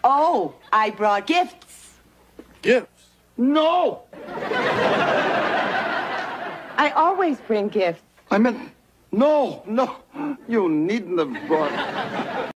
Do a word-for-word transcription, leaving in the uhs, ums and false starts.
Oh, I brought gifts. Gifts? No! I always bring gifts. I meant, no, no. You needn't have brought...